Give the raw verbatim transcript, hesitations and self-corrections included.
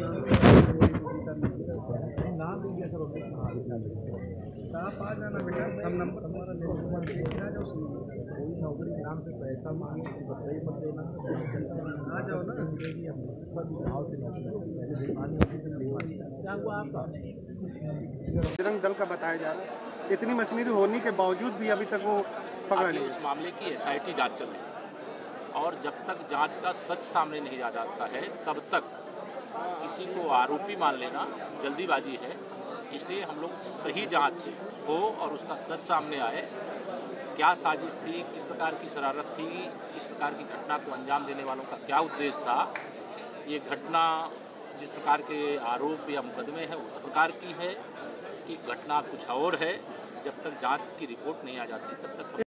आप आ जाना बेटा, हम नंबर हमारा ले जाओ, कोई नौकरी के नाम से पैसा मांगे तो बताइए मत देना, आ जाओ ना। क्या हुआ आपका? बजरंग दल का बताया जा रहा है, इतनी मशीनरी होने के बावजूद भी अभी तक वो पकड़ा नहीं। इस मामले की एस आई टी जांच चल रही है और जब तक जांच का सच सामने नहीं आ जाता है तब तक किसी को आरोपी मान लेना जल्दीबाजी है। इसलिए हम लोग सही जांच हो और उसका सच सामने आए, क्या साजिश थी, किस प्रकार की शरारत थी, इस प्रकार की घटना को अंजाम देने वालों का क्या उद्देश्य था। ये घटना जिस प्रकार के आरोप या मुकदमे हैं उस प्रकार की है कि घटना कुछ और है। जब तक जांच की रिपोर्ट नहीं आ जाती तब तक